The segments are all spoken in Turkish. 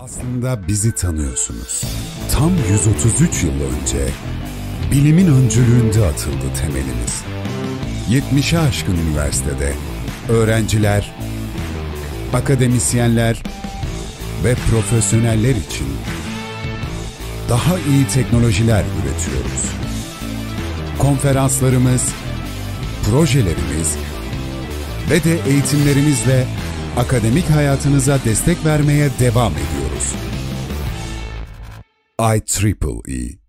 Aslında bizi tanıyorsunuz. Tam 133 yıl önce bilimin öncülüğünde atıldı temelimiz. 70'e aşkın üniversitede öğrenciler, akademisyenler ve profesyoneller için daha iyi teknolojiler üretiyoruz. Konferanslarımız, projelerimiz ve de eğitimlerimizle akademik hayatınıza destek vermeye devam ediyoruz. IEEE.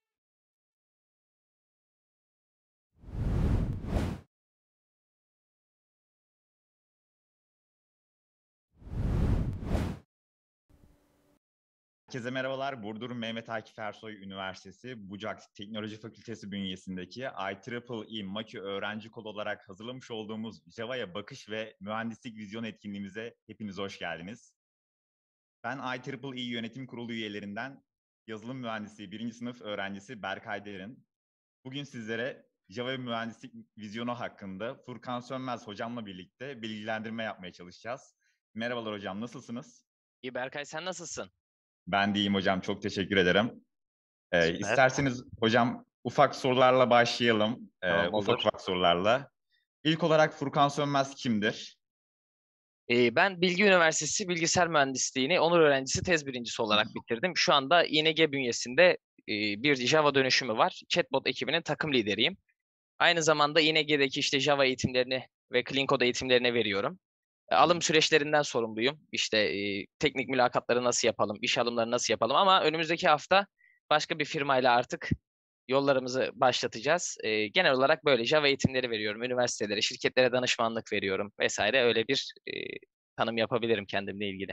Herkese merhabalar. Burdur Mehmet Akif Ersoy Üniversitesi Bucak Teknoloji Fakültesi bünyesindeki IEEE Maki öğrenci kolu olarak hazırlamış olduğumuz Java'ya bakış ve mühendislik vizyon etkinliğimize hepiniz hoş geldiniz. Ben IEEE Yönetim Kurulu üyelerinden yazılım mühendisliği 1. sınıf öğrencisi Berkay Derin. Bugün sizlere Java ve mühendislik vizyonu hakkında Furkan Sönmez hocamla birlikte bilgilendirme yapmaya çalışacağız. Merhabalar hocam, nasılsınız? İyi Berkay, sen nasılsın? Ben de iyiyim hocam, çok teşekkür ederim. Süper. İsterseniz hocam ufak sorularla başlayalım. Tamam, olur. Ufak sorularla. İlk olarak Furkan Sönmez kimdir? Ben Bilgi Üniversitesi Bilgisayar Mühendisliğini onur öğrencisi tez birincisi olarak bitirdim. Şu anda İNG bünyesinde bir Java dönüşümü var. Chatbot ekibinin takım lideriyim. Aynı zamanda İNG'deki işte Java eğitimlerini ve Clean Code eğitimlerini veriyorum. Alım süreçlerinden sorumluyum. İşte teknik mülakatları nasıl yapalım, iş alımları nasıl yapalım ama önümüzdeki hafta başka bir firmayla artık yollarımızı başlatacağız. Genel olarak böyle Java eğitimleri veriyorum. Üniversitelere, şirketlere danışmanlık veriyorum vesaire. Öyle bir tanım yapabilirim kendimle ilgili.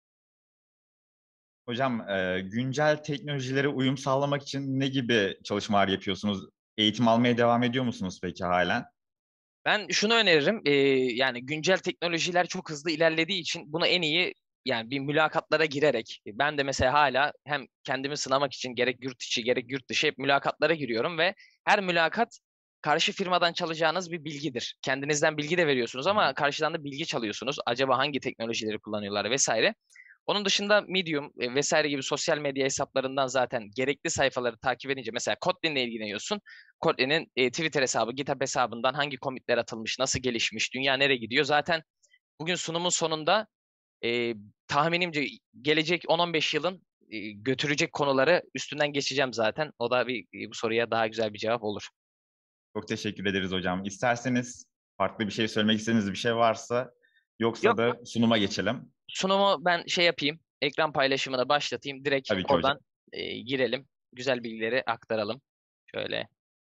Hocam güncel teknolojilere uyum sağlamak için ne gibi çalışmalar yapıyorsunuz? Eğitim almaya devam ediyor musunuz peki halen? Ben şunu öneririm. Yani güncel teknolojiler çok hızlı ilerlediği için bunu en iyi yani bir mülakatlara girerek ben de mesela hala hem kendimi sınamak için gerek yurt içi gerek yurt dışı hep mülakatlara giriyorum ve her mülakat karşı firmadan çalacağınız bir bilgidir. Kendinizden bilgi de veriyorsunuz ama karşıdan da bilgi çalıyorsunuz. Acaba hangi teknolojileri kullanıyorlar vesaire. Onun dışında Medium vesaire gibi sosyal medya hesaplarından zaten gerekli sayfaları takip edince mesela Kotlin'le ilgileniyorsun. Kotlin'in Twitter hesabı, GitHub hesabından hangi commitler atılmış, nasıl gelişmiş, dünya nereye gidiyor? Zaten bugün sunumun sonunda tahminimce gelecek 10-15 yılın götürecek konuları üstünden geçeceğim zaten. O da bu soruya daha güzel bir cevap olur. Çok teşekkür ederiz hocam. İsterseniz farklı bir şey söylemek istediğiniz bir şey varsa yoksa Yok, da sunuma geçelim. sunumu ben şey yapayım, ekran paylaşımına başlatayım. Direkt Tabii ki hocam. oradan girelim, güzel bilgileri aktaralım. Şöyle.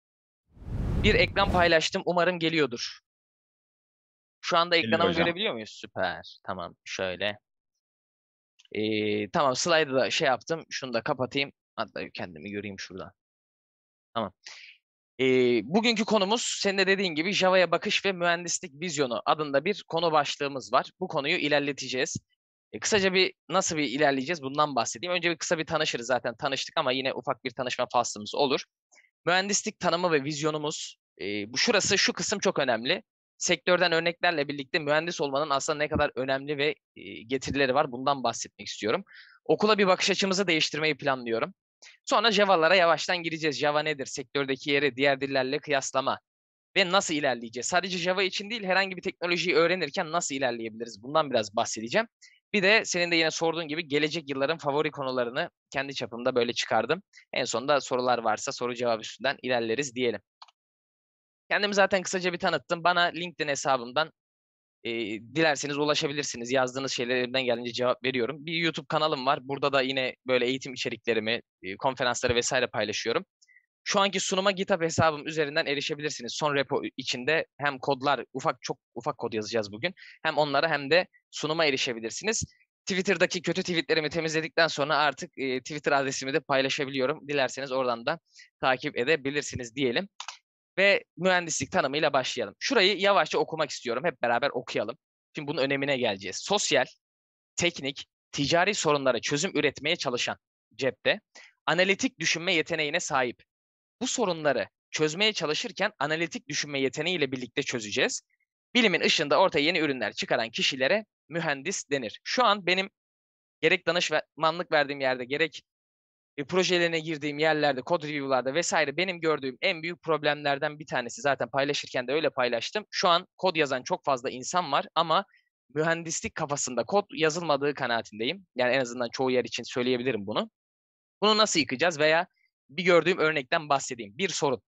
Bir ekran paylaştım. Umarım geliyordur. Şu anda Geliyor ekranımı hocam. görebiliyor muyuz? Süper. Tamam. Şöyle. Tamam. Slide'ı da şey yaptım. Şunu da kapatayım. Hatta kendimi göreyim şuradan. Tamam. Bugünkü konumuz senin de dediğin gibi Java'ya bakış ve mühendislik vizyonu adında bir konu başlığımız var. Bu konuyu ilerleteceğiz. Kısaca nasıl bir ilerleyeceğiz bundan bahsedeyim. Önce kısa bir tanışırız, zaten tanıştık ama yine ufak bir tanışma faslımız olur. Mühendislik tanımı ve vizyonumuz. Şu kısım çok önemli. Sektörden örneklerle birlikte mühendis olmanın aslında ne kadar önemli ve getirileri var, bundan bahsetmek istiyorum. Okula bir bakış açımızı değiştirmeyi planlıyorum. Sonra Java'lara yavaştan gireceğiz. Java nedir? Sektördeki yeri diğer dillerle kıyaslama ve nasıl ilerleyeceğiz? Sadece Java için değil, herhangi bir teknolojiyi öğrenirken nasıl ilerleyebiliriz? Bundan biraz bahsedeceğim. Bir de senin de yine sorduğun gibi gelecek yılların favori konularını kendi çapımda böyle çıkardım. En sonunda sorular varsa soru cevap üstünden ilerleriz diyelim. Kendimi zaten kısaca bir tanıttım. Bana LinkedIn hesabımdan dilerseniz ulaşabilirsiniz. Yazdığınız şeylere elimden geldiğince cevap veriyorum. Bir YouTube kanalım var. Burada da yine böyle eğitim içeriklerimi, konferansları vesaire paylaşıyorum. Şu anki sunuma GitHub hesabım üzerinden erişebilirsiniz. Son repo içinde hem kodlar, çok ufak kod yazacağız bugün. Hem onlara hem de sunuma erişebilirsiniz. Twitter'daki kötü tweetlerimi temizledikten sonra artık Twitter adresimi de paylaşabiliyorum. Dilerseniz oradan da takip edebilirsiniz diyelim. Ve mühendislik tanımıyla başlayalım. Şurayı yavaşça okumak istiyorum. Hep beraber okuyalım. Şimdi bunun önemine geleceğiz. Sosyal, teknik, ticari sorunlara çözüm üretmeye çalışan cepte, analitik düşünme yeteneğine sahip. Bu sorunları çözmeye çalışırken analitik düşünme yeteneğiyle birlikte çözeceğiz. Bilimin ışığında ortaya yeni ürünler çıkaran kişilere mühendis denir. Şu an benim Gerek danışmanlık verdiğim yerde, gerek projelerine girdiğim yerlerde, kod review'larda vesaire benim gördüğüm en büyük problemlerden bir tanesi. Zaten paylaşırken de öyle paylaştım. Şu an kod yazan çok fazla insan var ama mühendislik kafasında kod yazılmadığı kanaatindeyim. Yani en azından çoğu yer için söyleyebilirim bunu. Bunu nasıl yıkacağız veya bir gördüğüm örnekten bahsedeyim. Bir sorun.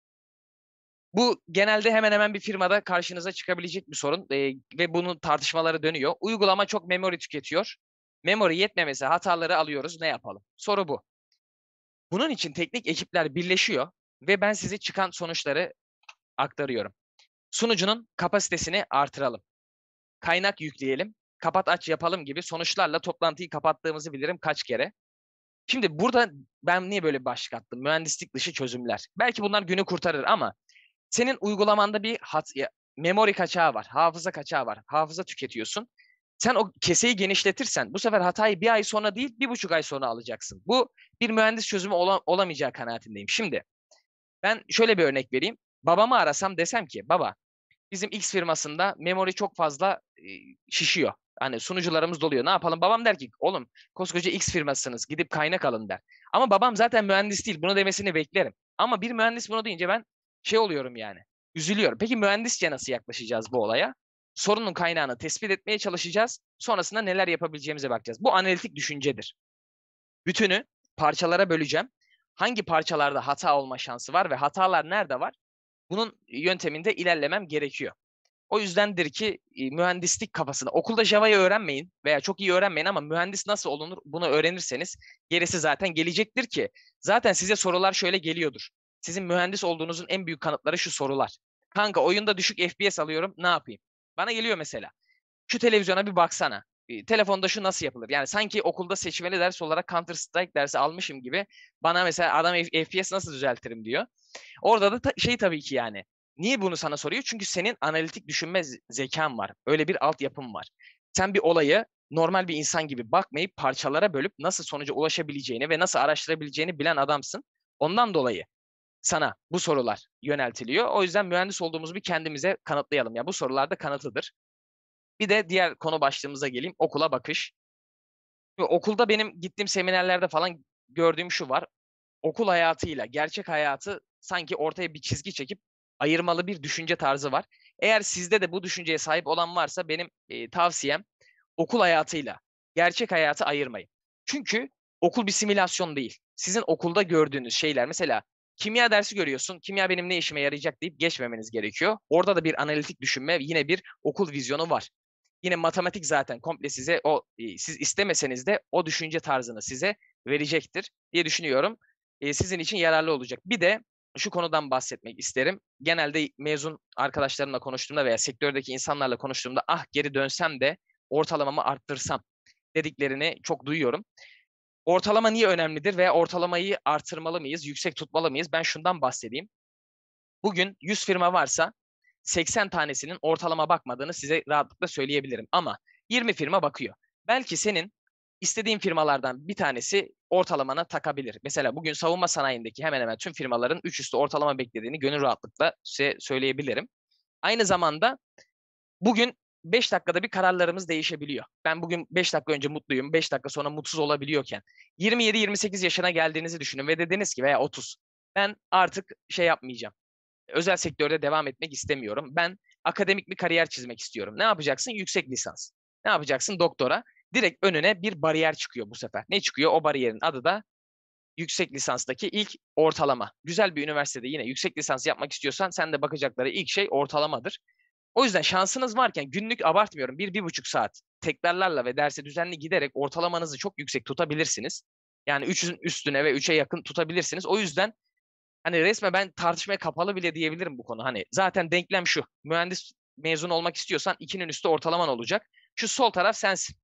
Bu genelde hemen hemen bir firmada karşınıza çıkabilecek bir sorun ve bunun tartışmaları dönüyor. Uygulama çok memory tüketiyor. Memory yetmemesi, hataları alıyoruz. Ne yapalım? Soru bu. Bunun için teknik ekipler birleşiyor ve ben size çıkan sonuçları aktarıyorum. Sunucunun kapasitesini artıralım. Kaynak yükleyelim. Kapat aç yapalım gibi sonuçlarla toplantıyı kapattığımızı bilirim kaç kere. Şimdi burada ben niye böyle bir başlık attım? Mühendislik dışı çözümler. Belki bunlar günü kurtarır ama senin uygulamanda bir memory kaçağı var, hafıza kaçağı var. Hafıza tüketiyorsun. Sen o keseyi genişletirsen bu sefer hatayı bir ay sonra değil 1,5 ay sonra alacaksın. Bu bir mühendis çözümü olamayacağı kanaatindeyim. Şimdi ben şöyle bir örnek vereyim. Babamı arasam desem ki baba bizim X firmasında memory çok fazla şişiyor. Hani sunucularımız doluyor. Ne yapalım? Babam der ki oğlum koskoca X firmasısınız gidip kaynak alın der. Ama babam zaten mühendis değil. Bunu demesini beklerim. Ama bir mühendis bunu deyince ben şey oluyorum yani. Üzülüyorum. Peki mühendisçe nasıl yaklaşacağız bu olaya? Sorunun kaynağını tespit etmeye çalışacağız. Sonrasında neler yapabileceğimize bakacağız. Bu analitik düşüncedir. Bütünü parçalara böleceğim. Hangi parçalarda hata olma şansı var ve hatalar nerede var? Bunun yönteminde ilerlemem gerekiyor. O yüzdendir ki mühendislik kafasında okulda Java'yı öğrenmeyin veya çok iyi öğrenmeyin ama mühendis nasıl olunur bunu öğrenirseniz gerisi zaten gelecektir ki zaten size sorular şöyle geliyordur. Sizin mühendis olduğunuzun en büyük kanıtları şu sorular. Kanka oyunda düşük FPS alıyorum ne yapayım? Bana geliyor mesela. Şu televizyona bir baksana. Telefonda şu nasıl yapılır? Yani sanki okulda seçmeli ders olarak Counter Strike dersi almışım gibi bana mesela adam FPS nasıl düzeltirim diyor. Orada da tabii ki yani. Niye bunu sana soruyor? Çünkü senin analitik düşünme zekan var. Öyle bir altyapın var. Sen bir olayı normal bir insan gibi bakmayıp parçalara bölüp nasıl sonuca ulaşabileceğini ve nasıl araştırabileceğini bilen adamsın. Ondan dolayı sana bu sorular yöneltiliyor. O yüzden mühendis olduğumuzu bir kendimize kanıtlayalım. Ya bu sorular da kanıtıdır. Bir de diğer konu başlığımıza geleyim. Okula bakış. Okulda benim gittiğim seminerlerde falan gördüğüm şu var. Okul hayatıyla gerçek hayatı sanki ortaya bir çizgi çekip ayırmalı bir düşünce tarzı var. Eğer sizde de bu düşünceye sahip olan varsa benim tavsiyem okul hayatıyla gerçek hayatı ayırmayın. Çünkü okul bir simülasyon değil. Sizin okulda gördüğünüz şeyler mesela kimya dersi görüyorsun. Kimya benim ne işime yarayacak deyip geçmemeniz gerekiyor. Orada da bir analitik düşünme, yine bir okul vizyonu var. Yine matematik zaten komple size siz istemeseniz de o düşünce tarzını size verecektir diye düşünüyorum. Sizin için yararlı olacak. Bir de şu konudan bahsetmek isterim. Genelde mezun arkadaşlarımla konuştuğumda veya sektördeki insanlarla konuştuğumda geri dönsem de ortalamamı arttırsam dediklerini çok duyuyorum. Ortalama niye önemlidir veya ortalamayı artırmalı mıyız, yüksek tutmalı mıyız? Ben şundan bahsedeyim. Bugün 100 firma varsa 80 tanesinin ortalama bakmadığını size rahatlıkla söyleyebilirim. Ama 20 firma bakıyor. Belki senin istediğin firmalardan bir tanesi ortalamana takabilir. Mesela bugün savunma sanayindeki hemen hemen tüm firmaların 3 üstü ortalama beklediğini gönül rahatlıkla size söyleyebilirim. Aynı zamanda bugün 5 dakikada bir kararlarımız değişebiliyor. Ben bugün 5 dakika önce mutluyum, 5 dakika sonra mutsuz olabiliyorken 27-28 yaşına geldiğinizi düşünün ve dediniz ki veya 30. Ben artık şey yapmayacağım. Özel sektörde devam etmek istemiyorum. Ben akademik bir kariyer çizmek istiyorum. Ne yapacaksın? Yüksek lisans. Ne yapacaksın? Doktora. Direkt önüne bir bariyer çıkıyor bu sefer. Ne çıkıyor? O bariyerin adı da yüksek lisanstaki ilk ortalama. Güzel bir üniversitede yine yüksek lisans yapmak istiyorsan sen de bakacakları ilk şey ortalamadır. O yüzden şansınız varken günlük abartmıyorum 1-1,5 saat tekrarlarla ve derse düzenli giderek ortalamanızı çok yüksek tutabilirsiniz. Yani 3'ün üstüne ve 3'e yakın tutabilirsiniz. O yüzden hani resmen ben tartışmaya kapalı bile diyebilirim bu konu. Hani zaten denklem şu. Mühendis mezun olmak istiyorsan 2'nin üstü ortalaman olacak. Şu sol taraf sensin.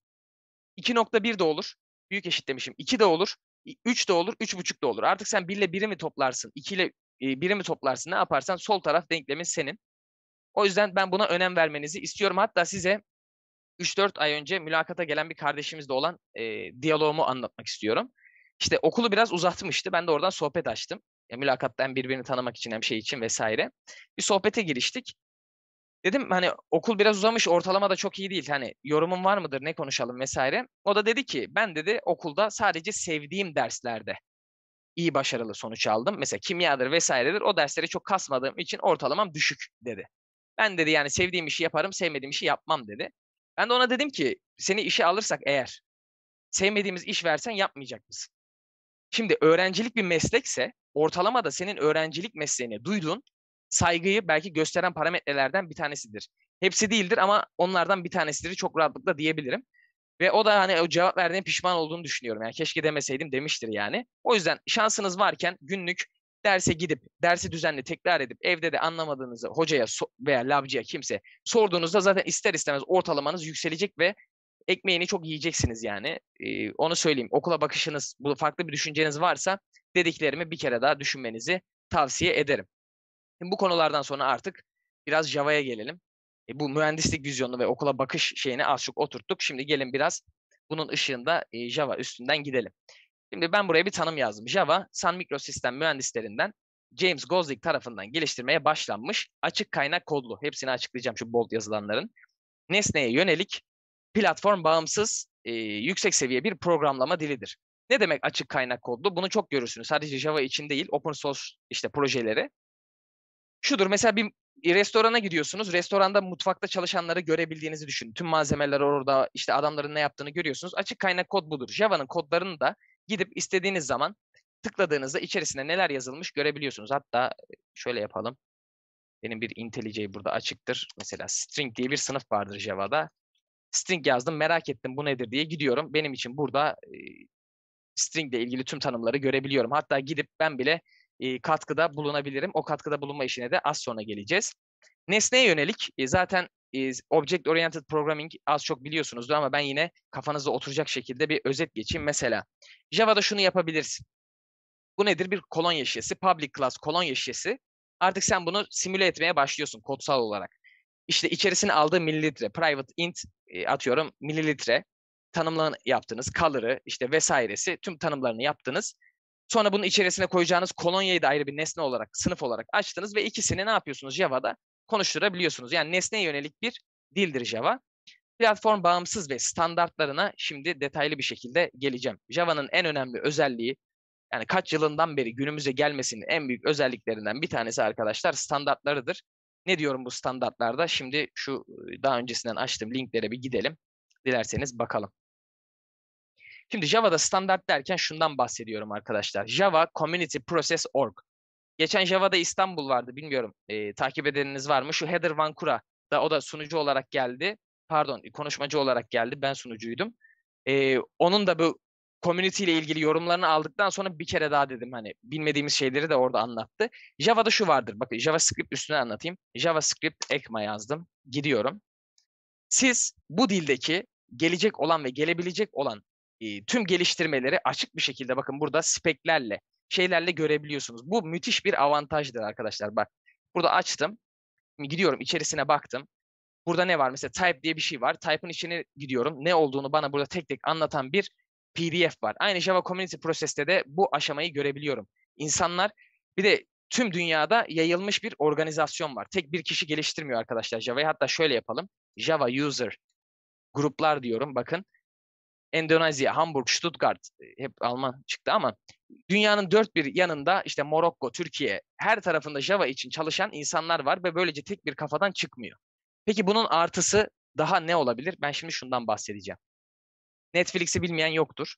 2,1 de olur. Büyük eşit demişim. 2 de olur. 3 de olur. 3,5 da olur. Artık sen 1 ile 1'i mi toplarsın? 2 ile 1'i mi toplarsın? Ne yaparsan sol taraf denklemin senin. O yüzden ben buna önem vermenizi istiyorum. Hatta size 3-4 ay önce mülakata gelen bir kardeşimizle olan diyaloğumu anlatmak istiyorum. İşte okulu biraz uzatmıştı. Ben de oradan sohbet açtım. Mülakatta hem birbirini tanımak için hem şey için vesaire. Bir sohbete giriştik. Dedim hani okul biraz uzamış, ortalama da çok iyi değil. Hani yorumun var mıdır, ne konuşalım vesaire. O da dedi ki ben dedi okulda sadece sevdiğim derslerde iyi başarılı sonuç aldım. Mesela kimyadır vesairedir, o dersleri çok kasmadığım için ortalamam düşük dedi. Ben dedi yani sevdiğim işi yaparım, sevmediğim işi yapmam dedi. Ben de ona dedim ki seni işe alırsak eğer sevmediğimiz iş versen yapmayacak mısın? Şimdi öğrencilik bir meslekse ortalama da senin öğrencilik mesleğine duyduğun saygıyı belki gösteren parametrelerden bir tanesidir. Hepsi değildir ama onlardan bir tanesidir, çok rahatlıkla diyebilirim. Ve o da hani o cevap verdiğine pişman olduğunu düşünüyorum. Yani keşke demeseydim demiştir yani. O yüzden şansınız varken günlük derse gidip, dersi düzenli tekrar edip, evde de anlamadığınızı hocaya veya labcıya kimse sorduğunuzda zaten ister istemez ortalamanız yükselecek ve ekmeğini çok yiyeceksiniz yani. Onu söyleyeyim. Okula bakışınız, bu farklı bir düşünceniz varsa dediklerimi bir kere daha düşünmenizi tavsiye ederim. Şimdi bu konulardan sonra artık biraz Java'ya gelelim. Bu mühendislik vizyonu ve okula bakış şeyini az çok oturttuk. Şimdi gelin biraz bunun ışığında Java üstünden gidelim. Şimdi ben buraya bir tanım yazdım. Java, Sun Microsystem mühendislerinden James Gosling tarafından geliştirmeye başlanmış açık kaynak kodlu. Hepsini açıklayacağım şu bold yazılanların. Nesneye yönelik, platform bağımsız, yüksek seviye bir programlama dilidir. Ne demek açık kaynak kodlu? Bunu çok görürsünüz. Sadece Java için değil, open source işte projeleri. Şudur mesela bir restorana gidiyorsunuz. Restoranda mutfakta çalışanları görebildiğinizi düşünün. Tüm malzemeler orada, işte adamların ne yaptığını görüyorsunuz. Açık kaynak kod budur. Java'nın kodlarını da gidip istediğiniz zaman tıkladığınızda içerisinde neler yazılmış görebiliyorsunuz. Hatta şöyle yapalım. Benim bir IntelliJ burada açıktır. Mesela string diye bir sınıf vardır Java'da. String yazdım, merak ettim bu nedir diye gidiyorum. Benim için burada string ile ilgili tüm tanımları görebiliyorum. Hatta gidip ben bile katkıda bulunabilirim. O katkıda bulunma işine de az sonra geleceğiz. Nesneye yönelik zaten Object Oriented Programming az çok biliyorsunuzdur ama ben yine kafanızda oturacak şekilde bir özet geçeyim. Mesela Java'da şunu yapabilirsin. Bu nedir? Bir kolonya şişesi, public class kolonya şişesi. Artık sen bunu simüle etmeye başlıyorsun kodsal olarak. İşte içerisine aldığı mililitre, private int atıyorum mililitre tanımlarını yaptınız, color'ı işte vesairesi tüm tanımlarını yaptınız. Sonra bunun içerisine koyacağınız kolonyayı da ayrı bir nesne olarak, sınıf olarak açtınız ve ikisini ne yapıyorsunuz Java'da? Konuşturabiliyorsunuz. Yani nesneye yönelik bir dildir Java. Platform bağımsız ve standartlarına şimdi detaylı bir şekilde geleceğim. Java'nın en önemli özelliği, yani kaç yılından beri günümüze gelmesinin en büyük özelliklerinden bir tanesi arkadaşlar standartlarıdır. Ne diyorum bu standartlarda? Şimdi şu daha öncesinden açtığım linklere bir gidelim. Dilerseniz bakalım. Şimdi Java'da standart derken şundan bahsediyorum arkadaşlar. Java Community Process Org. Geçen Java'da İstanbul vardı, bilmiyorum takip edeniniz var mı? Şu Heather Vankura da, o da sunucu olarak geldi. Pardon, konuşmacı olarak geldi. Ben sunucuydum. Onun da bu community ile ilgili yorumlarını aldıktan sonra bir kere daha dedim hani bilmediğimiz şeyleri de orada anlattı. Java'da şu vardır. Bakın JavaScript üstüne anlatayım. JavaScript ECMA yazdım. Gidiyorum. Siz bu dildeki gelecek olan ve gelebilecek olan tüm geliştirmeleri açık bir şekilde bakın burada speklerle, şeylerle görebiliyorsunuz. Bu müthiş bir avantajdır arkadaşlar. Bak burada açtım. Şimdi gidiyorum içerisine baktım. Burada ne var? Mesela type diye bir şey var. Type'ın içine gidiyorum. Ne olduğunu bana burada tek tek anlatan bir PDF var. Aynı Java Community Process'te de bu aşamayı görebiliyorum. İnsanlar, bir de tüm dünyada yayılmış bir organizasyon var. Tek bir kişi geliştirmiyor arkadaşlar Java'yı. Hatta şöyle yapalım. Java User gruplar diyorum. Bakın. Endonezya, Hamburg, Stuttgart, hep Alman çıktı ama dünyanın dört bir yanında işte Morokko, Türkiye, her tarafında Java için çalışan insanlar var ve böylece tek bir kafadan çıkmıyor. Peki bunun artısı daha ne olabilir? Ben şimdi şundan bahsedeceğim. Netflix'i bilmeyen yoktur.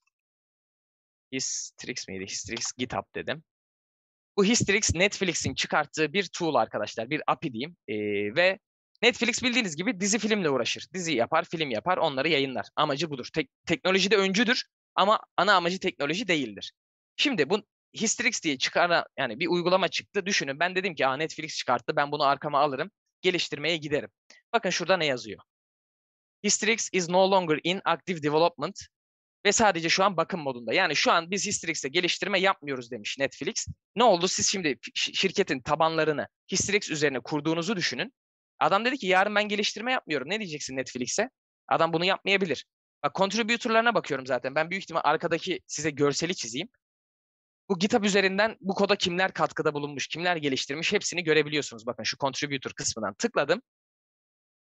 Histrix miydi? Histrix GitHub dedim. Bu Histrix Netflix'in çıkarttığı bir tool arkadaşlar. Bir API diyeyim. Ve Netflix bildiğiniz gibi dizi filmle uğraşır. Dizi yapar, film yapar, onları yayınlar. Amacı budur. Teknolojide öncüdür ama ana amacı teknoloji değildir. Şimdi bu Histrix diye yani bir uygulama çıktı. Düşünün, ben dedim ki Netflix çıkarttı, ben bunu arkama alırım, geliştirmeye giderim. Bakın şurada ne yazıyor? Histrix is no longer in active development ve sadece şu an bakım modunda. Yani şu an biz Histrix'te geliştirme yapmıyoruz demiş Netflix. Ne oldu? Siz şimdi şirketin tabanlarını Histrix üzerine kurduğunuzu düşünün. Adam dedi ki yarın ben geliştirme yapmıyorum. Ne diyeceksin Netflix'e? Adam bunu yapmayabilir. Bak contributor'larına bakıyorum zaten. Ben büyük ihtimal arkadaki size görseli çizeyim. Bu GitHub üzerinden bu koda kimler katkıda bulunmuş, kimler geliştirmiş hepsini görebiliyorsunuz. Bakın şu contributor kısmından tıkladım.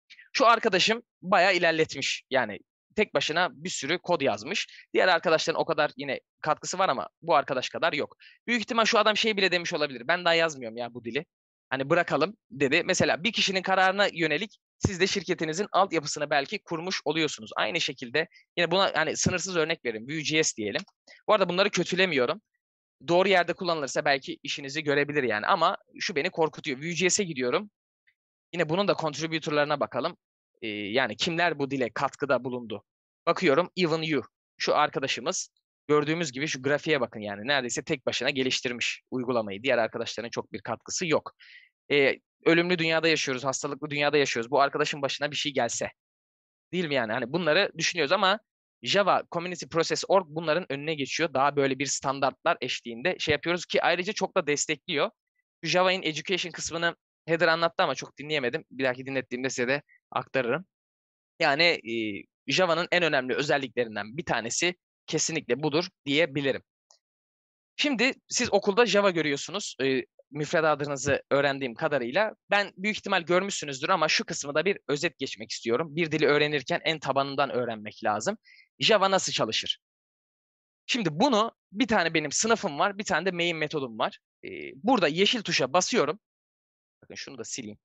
Şu arkadaşım bayağı ilerletmiş. Yani tek başına bir sürü kod yazmış. Diğer arkadaşların o kadar yine katkısı var ama bu arkadaş kadar yok. Büyük ihtimal şu adam şey bile demiş olabilir. Ben daha yazmıyorum ya bu dili. Hani bırakalım dedi. Mesela bir kişinin kararına yönelik siz de şirketinizin altyapısını belki kurmuş oluyorsunuz. Aynı şekilde yine buna hani sınırsız örnek verin. Vue.js diyelim. Bu arada bunları kötülemiyorum. Doğru yerde kullanılırsa belki işinizi görebilir yani. Ama şu beni korkutuyor. Vue.js'e gidiyorum. Yine bunun da contributor'larına bakalım. Yani kimler bu dile katkıda bulundu? Bakıyorum Even You. Şu arkadaşımız gördüğümüz gibi şu grafiğe bakın yani neredeyse tek başına geliştirmiş uygulamayı. Diğer arkadaşların çok bir katkısı yok. Ölümlü dünyada yaşıyoruz, hastalıklı dünyada yaşıyoruz. Bu arkadaşın başına bir şey gelse. Değil mi yani? Hani bunları düşünüyoruz ama Java Community Process Org bunların önüne geçiyor. Daha böyle bir standartlar eşliğinde şey yapıyoruz ki ayrıca çok da destekliyor. Şu Java'nın Education kısmını Heather anlattı ama çok dinleyemedim. Bir dahaki dinlettiğimde size de aktarırım. Yani Java'nın en önemli özelliklerinden bir tanesi kesinlikle budur diyebilirim. Şimdi siz okulda Java görüyorsunuz. Müfredatınızı öğrendiğim kadarıyla. Ben büyük ihtimal görmüşsünüzdür ama şu kısmı da bir özet geçmek istiyorum. Bir dili öğrenirken en tabanından öğrenmek lazım. Java nasıl çalışır? Şimdi bunu bir tane benim sınıfım var, bir tane de main metodum var. Burada yeşil tuşa basıyorum. Bakın şunu da sileyim.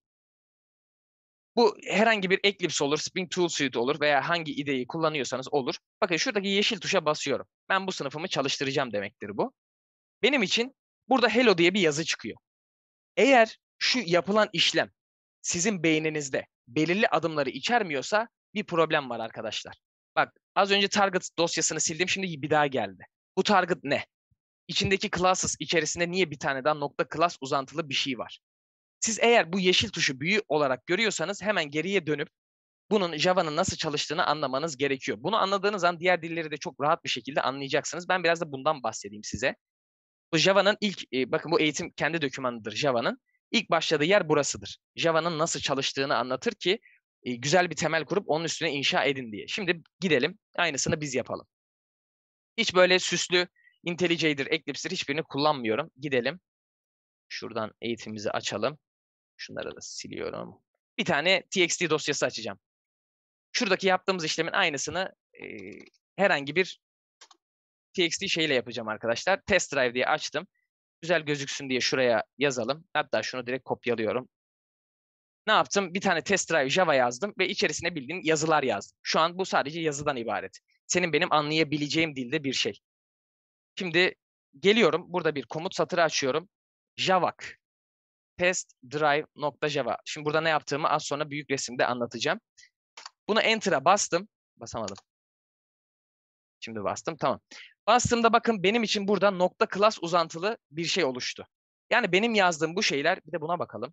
Bu herhangi bir Eclipse olur, Spring Tool Suite olur veya hangi IDE'yi kullanıyorsanız olur. Bakın şuradaki yeşil tuşa basıyorum. Ben bu sınıfımı çalıştıracağım demektir bu. Benim için burada hello diye bir yazı çıkıyor. Eğer şu yapılan işlem sizin beyninizde belirli adımları içermiyorsa bir problem var arkadaşlar. Bak az önce target dosyasını sildim, şimdi bir daha geldi. Bu target ne? İçindeki classes içerisinde niye bir tane daha nokta class uzantılı bir şey var? Siz eğer bu yeşil tuşu büyü olarak görüyorsanız hemen geriye dönüp bunun Java'nın nasıl çalıştığını anlamanız gerekiyor. Bunu anladığınız an diğer dilleri de çok rahat bir şekilde anlayacaksınız. Ben biraz da bundan bahsedeyim size. Bu Java'nın ilk, bakın bu eğitim kendi dokümanıdır Java'nın. İlk başladığı yer burasıdır. Java'nın nasıl çalıştığını anlatır ki güzel bir temel kurup onun üstüne inşa edin diye. Şimdi gidelim aynısını biz yapalım. Hiç böyle süslü IntelliJ'dir, Eclipse'dir hiçbirini kullanmıyorum. Gidelim. Şuradan eğitimimizi açalım. Şunları da siliyorum. Bir tane TXT dosyası açacağım. Şuradaki yaptığımız işlemin aynısını herhangi bir TXT şeyle yapacağım arkadaşlar. Test drive diye açtım. Güzel gözüksün diye şuraya yazalım. Hatta şunu direkt kopyalıyorum. Ne yaptım? Bir tane test drive Java yazdım ve içerisine bildiğin yazılar yazdım. Şu an bu sadece yazıdan ibaret. Senin benim anlayabileceğim dilde bir şey. Şimdi geliyorum. Burada bir komut satırı açıyorum. Javak test drive.java. Şimdi burada ne yaptığımı az sonra büyük resimde anlatacağım. Bunu Enter'a bastım. Basamadım. Şimdi bastım. Tamam. Bastığımda bakın benim için burada nokta class uzantılı bir şey oluştu. Yani benim yazdığım bu şeyler, bir de buna bakalım.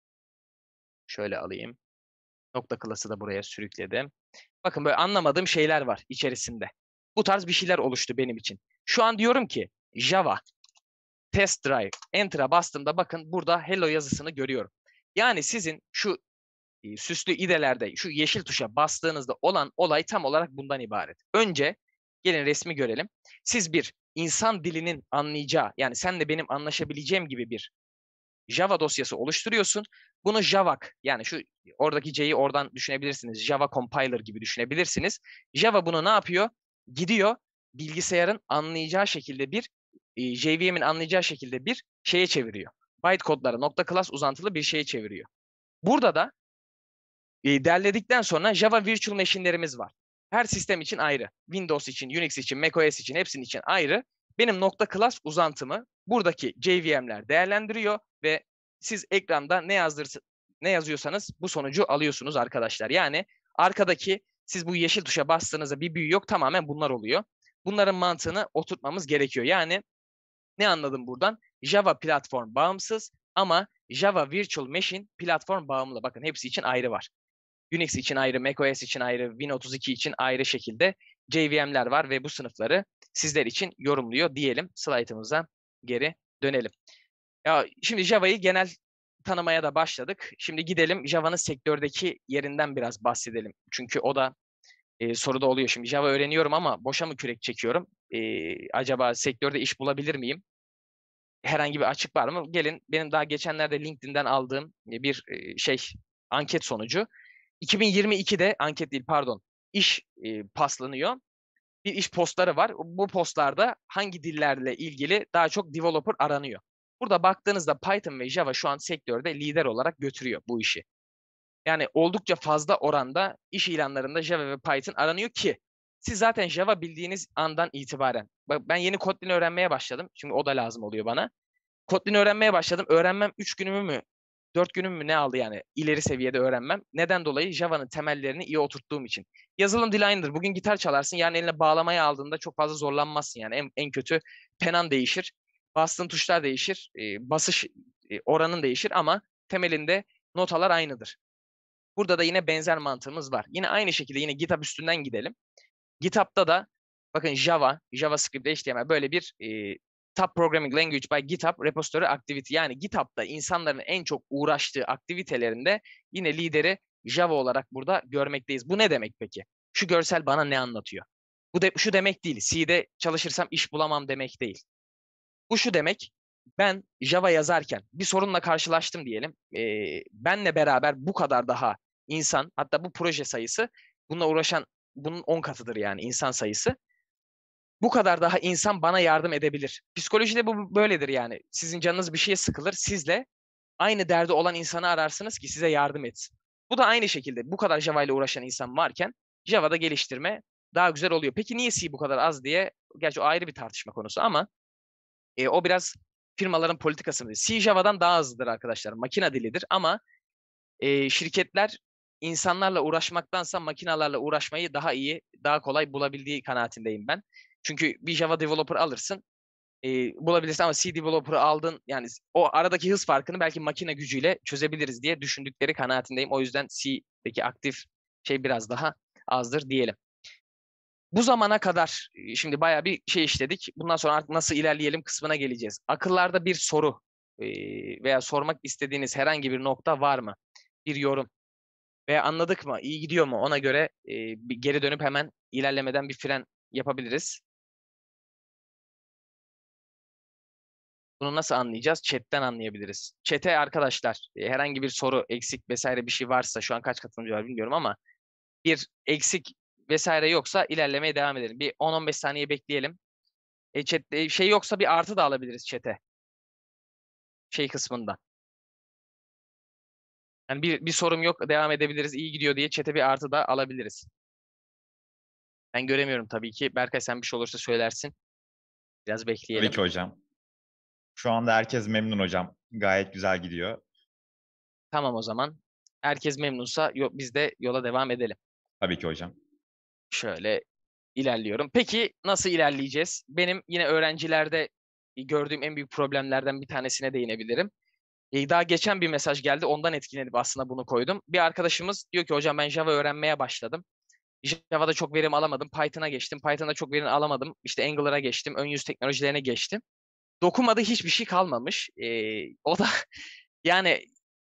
Şöyle alayım. Nokta class'ı da buraya sürükledim. Bakın böyle anlamadığım şeyler var içerisinde. Bu tarz bir şeyler oluştu benim için. Şu an diyorum ki Java test drive Enter'a bastığımda bakın burada hello yazısını görüyorum. Yani sizin şu süslü IDE'lerde şu yeşil tuşa bastığınızda olan olay tam olarak bundan ibaret. Önce gelin resmi görelim. Siz bir insan dilinin anlayacağı, yani senle benim anlaşabileceğim gibi bir Java dosyası oluşturuyorsun. Bunu Javak, yani şu oradaki C'yi oradan düşünebilirsiniz. Java Compiler gibi düşünebilirsiniz. Java bunu ne yapıyor? Gidiyor bilgisayarın anlayacağı şekilde bir JVM'in anlayacağı şekilde bir şeye çeviriyor. Bytecode'lara nokta class uzantılı bir şeye çeviriyor. Burada da derledikten sonra Java Virtual Machine'lerimiz var. Her sistem için ayrı. Windows için, Unix için, macOS için hepsinin için ayrı. Benim nokta class uzantımı buradaki JVM'ler değerlendiriyor ve siz ekranda ne yazıyorsanız bu sonucu alıyorsunuz arkadaşlar. Yani arkadaki siz bu yeşil tuşa bastığınızda bir büyü yok, tamamen bunlar oluyor. Bunların mantığını oturtmamız gerekiyor. Yani ne anladım buradan? Java platform bağımsız ama Java Virtual Machine platform bağımlı. Bakın hepsi için ayrı var. Unix için ayrı, macOS için ayrı, Win32 için ayrı şekilde JVM'ler var ve bu sınıfları sizler için yorumluyor diyelim. Slaytımıza geri dönelim. Ya şimdi Java'yı genel tanımaya da başladık. Şimdi gidelim Java'nın sektördeki yerinden biraz bahsedelim. Çünkü o da soruda oluyor. Şimdi Java öğreniyorum ama boşa mı kürek çekiyorum? Acaba sektörde iş bulabilir miyim? Herhangi bir açık var mı? Gelin benim daha geçenlerde LinkedIn'den aldığım bir anket sonucu. 2022'de anket değil pardon, iş paslanıyor. Bir iş postları var. Bu postlarda hangi dillerle ilgili daha çok developer aranıyor. Burada baktığınızda Python ve Java şu an sektörde lider olarak götürüyor bu işi. Yani oldukça fazla oranda iş ilanlarında Java ve Python aranıyor ki siz zaten Java bildiğiniz andan itibaren, bak ben yeni Kotlin öğrenmeye başladım. Çünkü o da lazım oluyor bana. Kotlin öğrenmeye başladım. Öğrenmem 3 günümü mü 4 günüm mü ne aldı yani ileri seviyede öğrenmem. Neden dolayı? Java'nın temellerini iyi oturttuğum için. Yazılım dili aynıdır. Bugün gitar çalarsın, yani eline bağlamaya aldığında çok fazla zorlanmazsın. Yani en kötü penan değişir. Bastığın tuşlar değişir. Basış oranın değişir ama temelinde notalar aynıdır. Burada da yine benzer mantığımız var. Yine aynı şekilde yine GitHub üstünden gidelim. GitHub'da da bakın Java, JavaScript, HTML böyle bir Top Programming Language by GitHub Repository Activity. Yani GitHub'da insanların en çok uğraştığı aktivitelerinde yine lideri Java olarak burada görmekteyiz. Bu ne demek peki? Şu görsel bana ne anlatıyor? Şu demek değil. C'de çalışırsam iş bulamam demek değil. Bu şu demek. Ben Java yazarken bir sorunla karşılaştım diyelim. Benle beraber bu kadar daha insan, hatta bu proje sayısı bununla uğraşan bunun 10 katıdır yani insan sayısı. Bu kadar daha insan bana yardım edebilir. Psikolojide bu böyledir yani. Sizin canınız bir şeye sıkılır. Sizle aynı derdi olan insanı ararsınız ki size yardım etsin. Bu da aynı şekilde bu kadar Java ile uğraşan insan varken Java'da geliştirme daha güzel oluyor. Peki niye C bu kadar az diye? Gerçi o ayrı bir tartışma konusu ama o biraz firmaların politikası mı? C Java'dan daha hızlıdır arkadaşlar. Makine dilidir ama şirketler insanlarla uğraşmaktansa makinalarla uğraşmayı daha iyi, daha kolay bulabildiği kanaatindeyim ben. Çünkü bir Java developer alırsın, bulabilirsin ama C developer'ı aldın. Yani o aradaki hız farkını belki makine gücüyle çözebiliriz diye düşündükleri kanaatindeyim. O yüzden C'deki aktif şey biraz daha azdır diyelim. Bu zamana kadar şimdi bayağı bir şey işledik. Bundan sonra artık nasıl ilerleyelim kısmına geleceğiz. Akıllarda bir soru veya sormak istediğiniz herhangi bir nokta var mı? Bir yorum veya anladık mı? İyi gidiyor mu? Ona göre bir geri dönüp hemen ilerlemeden bir fren yapabiliriz. Bunu nasıl anlayacağız? Chat'ten anlayabiliriz. Chat'e arkadaşlar herhangi bir soru, eksik vesaire bir şey varsa şu an kaç katılımcı var bilmiyorum ama bir eksik vesaire yoksa ilerlemeye devam edelim. Bir 10-15 saniye bekleyelim. Chat'te şey yoksa bir artı da alabiliriz chat'e. Şey kısmında. Yani bir sorum yok devam edebiliriz iyi gidiyor diye chat'e bir artı da alabiliriz. Ben göremiyorum tabii ki. Berkay sen bir şey olursa söylersin. Biraz bekleyelim. Tabii ki hocam. Şu anda herkes memnun hocam. Gayet güzel gidiyor. Tamam o zaman. Herkes memnunsa biz de yola devam edelim. Tabii ki hocam. Şöyle ilerliyorum. Peki nasıl ilerleyeceğiz? Benim yine öğrencilerde gördüğüm en büyük problemlerden bir tanesine değinebilirim. Daha geçen bir mesaj geldi. Ondan etkilenip aslında bunu koydum. Bir arkadaşımız diyor ki hocam ben Java öğrenmeye başladım. Java'da çok verim alamadım. Python'a geçtim. Python'da çok verim alamadım. İşte Angular'a geçtim. Ön yüz teknolojilerine geçtim. Dokunmadığı hiçbir şey kalmamış. O da yani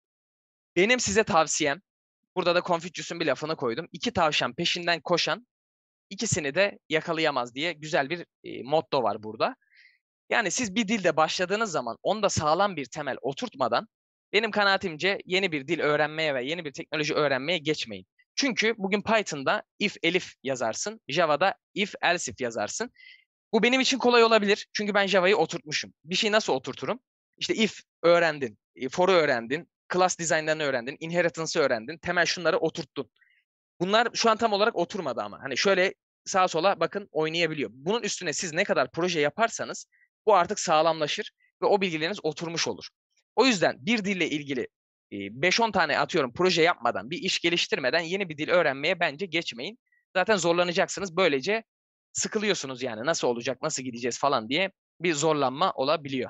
benim size tavsiyem, burada da Confucius'un bir lafını koydum. İki tavşan peşinden koşan ikisini de yakalayamaz diye güzel bir motto var burada. Yani siz bir dilde başladığınız zaman onda sağlam bir temel oturtmadan benim kanaatimce yeni bir dil öğrenmeye ve yeni bir teknoloji öğrenmeye geçmeyin. Çünkü bugün Python'da if elif yazarsın, Java'da if else if yazarsın. Bu benim için kolay olabilir. Çünkü ben Java'yı oturtmuşum. Bir şeyi nasıl oturturum? İşte if öğrendin, for'u öğrendin, class design'larını öğrendin, inheritance'ı öğrendin, temel şunları oturttun. Bunlar şu an tam olarak oturmadı ama. Hani şöyle sağa sola bakın oynayabiliyor. Bunun üstüne siz ne kadar proje yaparsanız bu artık sağlamlaşır ve o bilgileriniz oturmuş olur. O yüzden bir dille ilgili 5-10 tane atıyorum proje yapmadan, bir iş geliştirmeden yeni bir dil öğrenmeye bence geçmeyin. Zaten zorlanacaksınız. Böylece sıkılıyorsunuz yani nasıl olacak, nasıl gideceğiz falan diye bir zorlanma olabiliyor.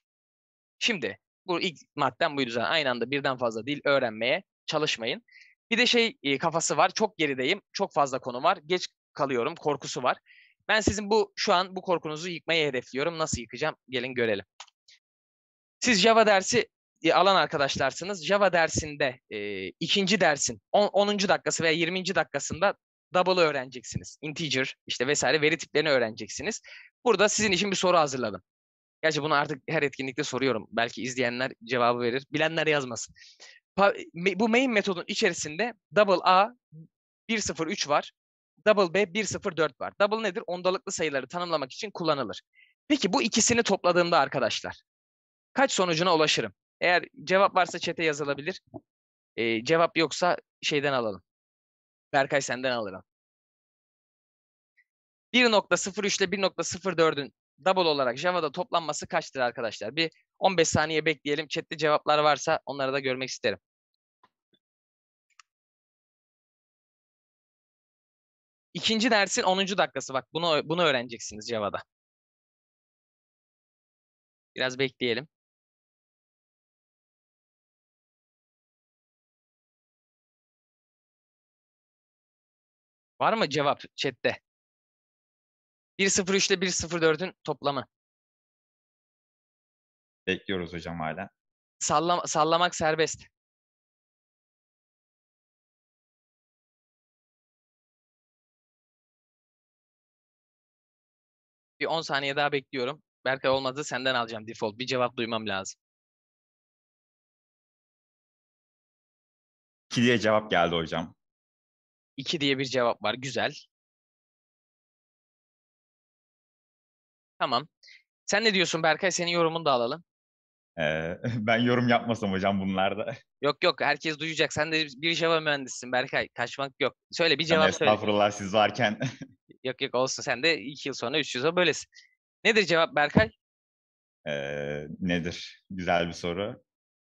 Şimdi bu ilk maddem buydu zaten. Aynı anda birden fazla dil öğrenmeye çalışmayın. Bir de şey kafası var. Çok gerideyim. Çok fazla konu var. Geç kalıyorum. Korkusu var. Ben sizin şu an bu korkunuzu yıkmayı hedefliyorum. Nasıl yıkacağım? Gelin görelim. Siz Java dersi alan arkadaşlarsınız. Java dersinde ikinci dersin 10. dakikası veya 20. dakikasında double öğreneceksiniz. Integer işte vesaire veri tiplerini öğreneceksiniz. Burada sizin için bir soru hazırladım. Gerçi bunu artık her etkinlikte soruyorum. Belki izleyenler cevabı verir. Bilenler yazmasın. Bu main metodun içerisinde double A 103 var. Double B 104 var. Double nedir? Ondalıklı sayıları tanımlamak için kullanılır. Peki bu ikisini topladığımda arkadaşlar kaç sonucuna ulaşırım? Eğer cevap varsa chat'e yazılabilir. Cevap yoksa şeyden alalım. Berkay senden alırım. 1.03 ile 1.04'ün double olarak Java'da toplanması kaçtır arkadaşlar? Bir 15 saniye bekleyelim. Chat'te cevaplar varsa onları da görmek isterim. İkinci dersin 10. dakikası. Bak bunu öğreneceksiniz Java'da. Biraz bekleyelim. Var mı cevap chat'te? 1.03 ile 1.04'ün toplamı. Bekliyoruz hocam hala. Sallamak serbest. Bir 10 saniye daha bekliyorum. Berkay olmadı senden alacağım default. Bir cevap duymam lazım. 2 diye cevap geldi hocam. 2 diye bir cevap var. Güzel. Tamam. Sen ne diyorsun Berkay? Senin yorumunu da alalım. Ben yorum yapmasam hocam bunlarda. Yok herkes duyacak. Sen de bir Java mühendisisin Berkay. Kaçmak yok. Söyle bir Hocam cevap söyle. estağfurullah siz varken. Yok olsun. Sen de 2 yıl sonra 3 yıl sonra böylesin. Nedir cevap Berkay? Nedir? Güzel bir soru.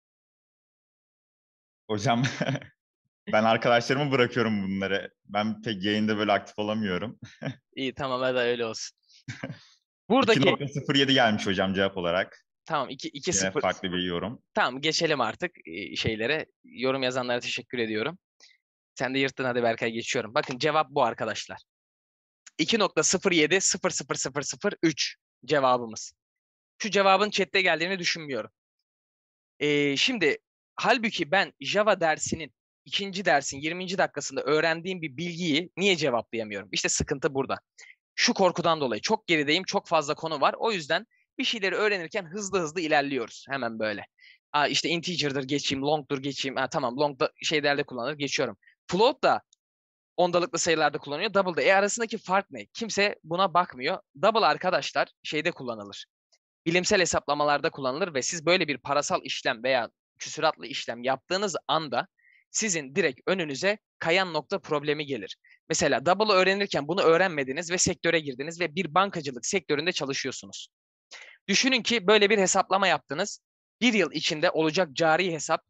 Hocam ben arkadaşlarıma bırakıyorum bunları. Ben pek yayında böyle aktif olamıyorum. İyi tamam hadi öyle olsun. Buradaki 2.07 gelmiş hocam cevap olarak. tamam 2 Yine 0. farklı bir yorum. Tamam geçelim artık şeylere. Yorum yazanlara teşekkür ediyorum. Sen de yırttın hadi Berkay geçiyorum. Bakın cevap bu arkadaşlar. 2.07 cevabımız. Şu cevabın chatte geldiğini düşünmüyorum. Şimdi halbuki ben Java dersinin ikinci dersin 20. dakikasında öğrendiğim bir bilgiyi niye cevaplayamıyorum? İşte sıkıntı burada. Şu korkudan dolayı çok gerideyim, çok fazla konu var. O yüzden bir şeyleri öğrenirken hızlı ilerliyoruz hemen böyle. İşte integer'dır geçeyim, long'dur geçeyim. Tamam long da şeylerde kullanılır geçiyorum. Float da ondalıklı sayılarda kullanıyor. Double da. Arasındaki fark ne? Kimse buna bakmıyor. Double arkadaşlar şeyde kullanılır. Bilimsel hesaplamalarda kullanılır ve siz böyle bir parasal işlem veya küsuratlı işlem yaptığınız anda sizin direkt önünüze kayan nokta problemi gelir. Mesela double'ı öğrenirken bunu öğrenmediniz ve sektöre girdiniz ve bir bankacılık sektöründe çalışıyorsunuz. Düşünün ki böyle bir hesaplama yaptınız. Bir yıl içinde olacak cari hesap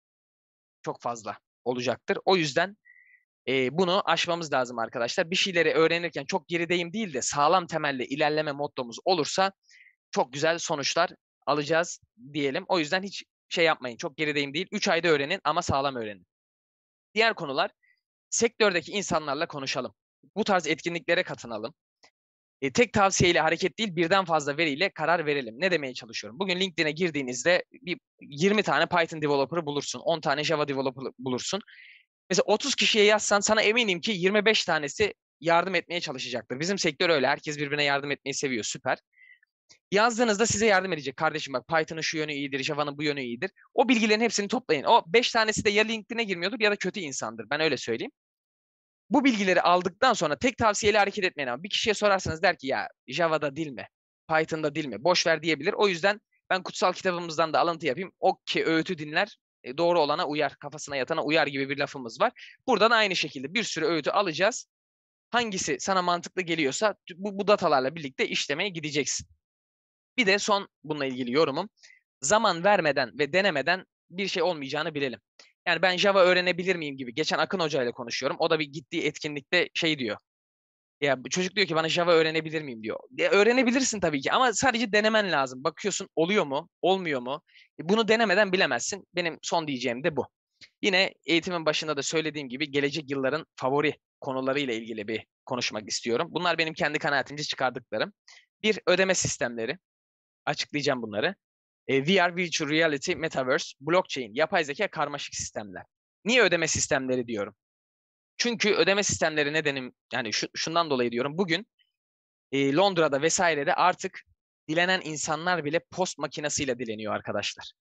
çok fazla olacaktır. O yüzden bunu aşmamız lazım arkadaşlar. Bir şeyleri öğrenirken çok gerideyim değil de sağlam temelle ilerleme mottomuz olursa çok güzel sonuçlar alacağız diyelim. O yüzden hiç şey yapmayın. Çok gerideyim değil. 3 ayda öğrenin ama sağlam öğrenin. Diğer konular sektördeki insanlarla konuşalım. Bu tarz etkinliklere katınalım. Tek tavsiyeyle hareket değil birden fazla veriyle karar verelim. Ne demeye çalışıyorum? Bugün LinkedIn'e girdiğinizde bir 20 tane Python developer bulursun. 10 tane Java developer bulursun. Mesela 30 kişiye yazsan sana eminim ki 25 tanesi yardım etmeye çalışacaktır. Bizim sektör öyle. Herkes birbirine yardım etmeyi seviyor. Süper. Yazdığınızda size yardım edecek. Kardeşim bak Python'ın şu yönü iyidir, Java'nın bu yönü iyidir. O bilgilerin hepsini toplayın. O 5 tanesi de ya LinkedIn'e girmiyordur ya da kötü insandır. Ben öyle söyleyeyim. Bu bilgileri aldıktan sonra tek tavsiyeyle hareket etmeyin ama bir kişiye sorarsanız der ki ya Java'da dil mi? Python'da dil mi? Boş ver diyebilir. O yüzden ben kutsal kitabımızdan da alıntı yapayım. O ki öğütü dinler, doğru olana uyar, kafasına yatana uyar gibi bir lafımız var. Buradan aynı şekilde bir sürü öğütü alacağız. Hangisi sana mantıklı geliyorsa bu datalarla birlikte işlemeye gideceksin. Bir de son bununla ilgili yorumum. Zaman vermeden ve denemeden bir şey olmayacağını bilelim. Yani ben Java öğrenebilir miyim gibi. Geçen Akın Hoca ile konuşuyorum. O da bir gittiği etkinlikte şey diyor. Ya çocuk diyor ki bana Java öğrenebilir miyim diyor. Öğrenebilirsin tabii ki ama sadece denemen lazım. Bakıyorsun oluyor mu, olmuyor mu? Bunu denemeden bilemezsin. Benim son diyeceğim de bu. Yine eğitimin başında da söylediğim gibi gelecek yılların favori konularıyla ilgili bir konuşmak istiyorum. Bunlar benim kendi kanaatimce çıkardıklarım. Bir, ödeme sistemleri. Açıklayacağım bunları. VR, Virtual Reality, Metaverse, Blockchain, yapay zeka, karmaşık sistemler. Niye ödeme sistemleri diyorum? Çünkü ödeme sistemleri nedenim, yani şundan dolayı diyorum. Bugün Londra'da vesairede artık dilenen insanlar bile post makinesiyle dileniyor arkadaşlar.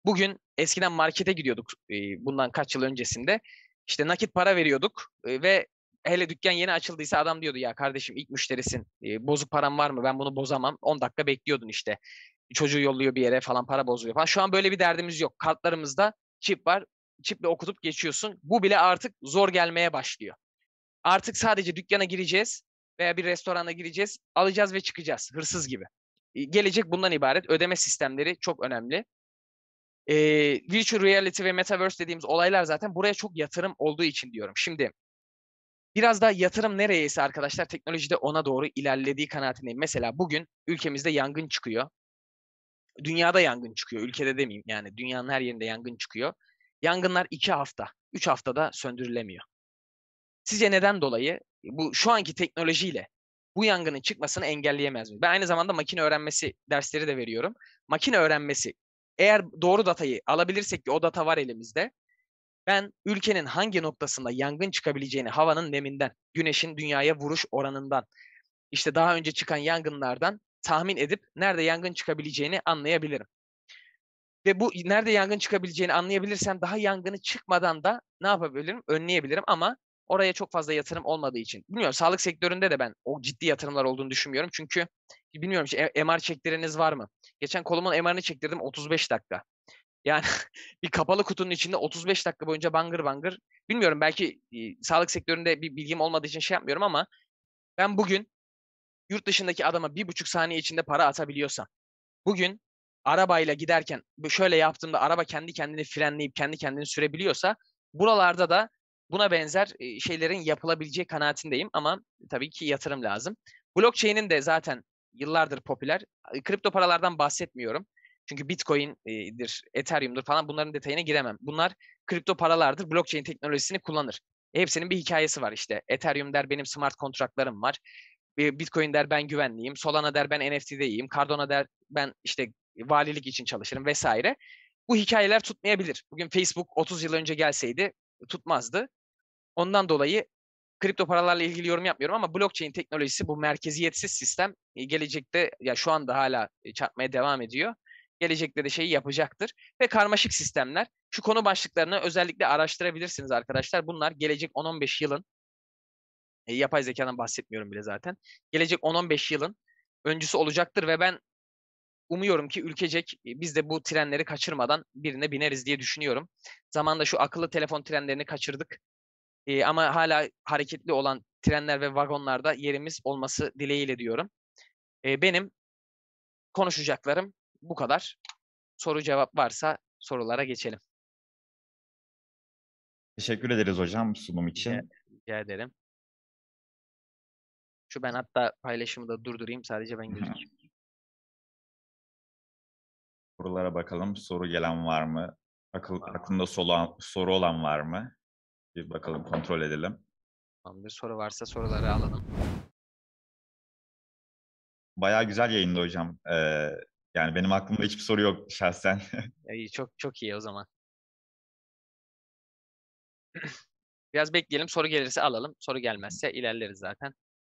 Bugün eskiden markete gidiyorduk bundan kaç yıl öncesinde. İşte nakit para veriyorduk ve hele dükkan yeni açıldıysa adam diyordu ya kardeşim ilk müşterisin. Bozuk param var mı? Ben bunu bozamam. 10 dakika bekliyordun işte. Çocuğu yolluyor bir yere falan para bozuluyor falan. Şu an böyle bir derdimiz yok. Kartlarımızda çip var. Çiple okutup geçiyorsun. Bu bile artık zor gelmeye başlıyor. Artık sadece dükkana gireceğiz veya bir restorana gireceğiz, alacağız ve çıkacağız. Hırsız gibi. Gelecek bundan ibaret. Ödeme sistemleri çok önemli. Virtual reality ve metaverse dediğimiz olaylar zaten buraya çok yatırım olduğu için diyorum. Şimdi biraz daha yatırım nereyse arkadaşlar teknolojide ona doğru ilerlediği kanaatindeyim. Mesela bugün ülkemizde yangın çıkıyor. Dünyada yangın çıkıyor. Ülkede demeyeyim yani dünyanın her yerinde yangın çıkıyor. Yangınlar 2 hafta, 3 haftada söndürülemiyor. Sizce neden dolayı? Bu şu anki teknolojiyle bu yangının çıkmasını engelleyemez mi? Ben aynı zamanda makine öğrenmesi dersleri de veriyorum. Makine öğrenmesi eğer doğru datayı alabilirsek ki o data var elimizde. Ben ülkenin hangi noktasında yangın çıkabileceğini havanın neminden, güneşin dünyaya vuruş oranından, işte daha önce çıkan yangınlardan tahmin edip nerede yangın çıkabileceğini anlayabilirim. Ve bu nerede yangın çıkabileceğini anlayabilirsem daha yangını çıkmadan da ne yapabilirim? Önleyebilirim ama oraya çok fazla yatırım olmadığı için. Bilmiyorum sağlık sektöründe de ben o ciddi yatırımlar olduğunu düşünmüyorum. Çünkü bilmiyorum işte MR çektiriniz var mı? Geçen kolumun MR'ını çektirdim 35 dakika. Yani bir kapalı kutunun içinde 35 dakika boyunca bangır bangır. Bilmiyorum belki sağlık sektöründe bir bilgim olmadığı için şey yapmıyorum ama ben bugün yurt dışındaki adama 1,5 saniye içinde para atabiliyorsam, bugün arabayla giderken şöyle yaptığımda araba kendi kendini frenleyip kendi kendini sürebiliyorsa buralarda da buna benzer şeylerin yapılabileceği kanaatindeyim ama tabii ki yatırım lazım. Blockchain'in de zaten yıllardır popüler. Kripto paralardan bahsetmiyorum. Çünkü Bitcoin'dir, Ethereum'dur falan bunların detayına giremem. Bunlar kripto paralardır. Blockchain teknolojisini kullanır. Hepsinin bir hikayesi var işte. Ethereum der benim smart kontratlarım var. Bitcoin der ben güvenliyim. Solana der ben NFT'de iyiyim. Cardano der ben işte valilik için çalışırım vesaire. Bu hikayeler tutmayabilir. Bugün Facebook 30 yıl önce gelseydi tutmazdı. Ondan dolayı kripto paralarla ilgili yorum yapmıyorum ama blockchain teknolojisi bu merkeziyetsiz sistem gelecekte ya şu anda hala çarpmaya devam ediyor. Gelecekte de şeyi yapacaktır ve karmaşık sistemler. Şu konu başlıklarını özellikle araştırabilirsiniz arkadaşlar. Bunlar gelecek 10-15 yılın yapay zekadan bahsetmiyorum bile zaten. Gelecek 10-15 yılın öncüsü olacaktır ve ben umuyorum ki ülkecek biz de bu trenleri kaçırmadan birine bineriz diye düşünüyorum. Zamanında şu akıllı telefon trenlerini kaçırdık. Ama hala hareketli olan trenler ve vagonlarda yerimiz olması dileğiyle diyorum. Benim konuşacaklarım bu kadar. Soru cevap varsa sorulara geçelim. Teşekkür ederiz hocam sunum Rica, için. rica ederim. Şu ben hatta paylaşımı da durdurayım. Sadece ben gözükeyim. Sorulara bakalım. Soru gelen var mı? Aklında soru olan var mı? Bir bakalım, kontrol edelim. Tamamdır. Soru varsa soruları alalım. Bayağı güzel yayındı hocam. Yani benim aklımda hiçbir soru yok şahsen. İyi, çok çok iyi o zaman. Biraz bekleyelim. Soru gelirse alalım. Soru gelmezse ilerleriz zaten.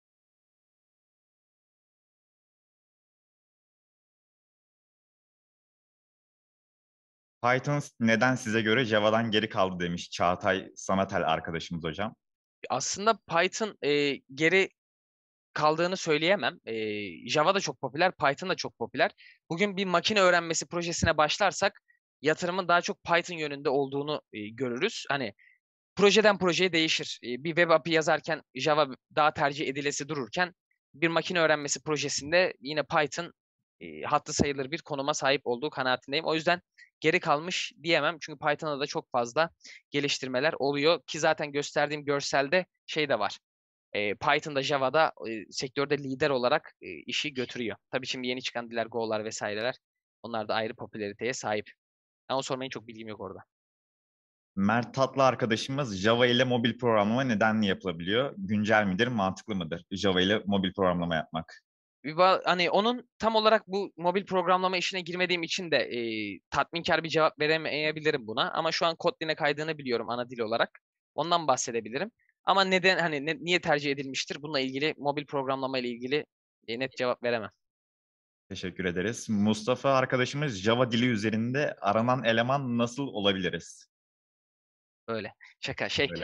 Python neden size göre Java'dan geri kaldı demiş Çağatay Sanatel arkadaşımız hocam. Aslında Python geri kaldığını söyleyemem. Java da çok popüler, Python da çok popüler. Bugün bir makine öğrenmesi projesine başlarsak yatırımın daha çok Python yönünde olduğunu görürüz. Hani projeden projeye değişir. Bir web API yazarken Java daha tercih edilesi dururken bir makine öğrenmesi projesinde yine Python hatırı sayılır bir konuma sahip olduğu kanaatindeyim. O yüzden geri kalmış diyemem. Çünkü Python'da da çok fazla geliştirmeler oluyor ki zaten gösterdiğim görselde şey de var. Python'da, Java'da sektörde lider olarak işi götürüyor. Tabii şimdi yeni çıkan diller Go'lar vesaireler onlar da ayrı popülariteye sahip. Ama sormayın çok bilgim yok orada. Mert Tatlı arkadaşımız Java ile mobil programlama neden yapılabiliyor? Güncel midir, mantıklı mıdır Java ile mobil programlama yapmak? Hani onun tam olarak bu mobil programlama işine girmediğim için de tatminkar bir cevap veremeyebilirim buna. Ama şu an Kotlin'e kaydığını biliyorum ana dil olarak. Ondan bahsedebilirim. Ama neden hani niye tercih edilmiştir? Bununla ilgili mobil programlama ile ilgili net cevap veremem. Teşekkür ederiz. Mustafa arkadaşımız Java dili üzerinde aranan eleman nasıl olabiliriz? Böyle. Şaka. Böyle.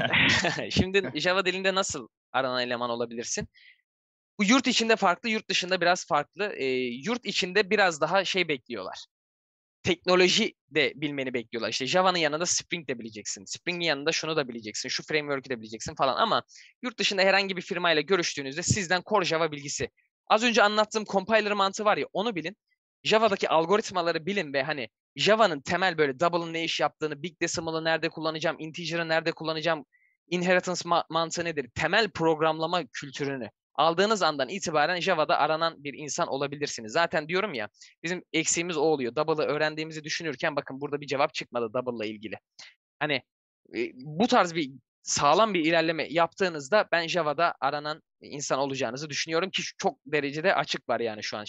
Şimdi Java dilinde nasıl aranan eleman olabilirsin? Bu yurt içinde farklı, yurt dışında biraz farklı. Yurt içinde biraz daha şey bekliyorlar. Teknoloji de bilmeni bekliyorlar. İşte Java'nın yanında Spring de bileceksin. Spring'in yanında şunu da bileceksin. Şu framework'ü de bileceksin falan. Ama yurt dışında herhangi bir firmayla görüştüğünüzde sizden Core Java bilgisi. Az önce anlattığım compiler mantığı var ya, onu bilin. Java'daki algoritmaları bilin ve hani Java'nın temel böyle double'ın ne iş yaptığını, big decimal'ı nerede kullanacağım, integer'ı nerede kullanacağım, inheritance mantığı nedir, temel programlama kültürünü aldığınız andan itibaren Java'da aranan bir insan olabilirsiniz. Zaten diyorum ya, bizim eksiğimiz o oluyor. Double'ı öğrendiğimizi düşünürken bakın burada bir cevap çıkmadı Double'la ilgili. Hani bu tarz bir sağlam bir ilerleme yaptığınızda ben Java'da aranan insan olacağınızı düşünüyorum ki çok derecede açık var yani şu an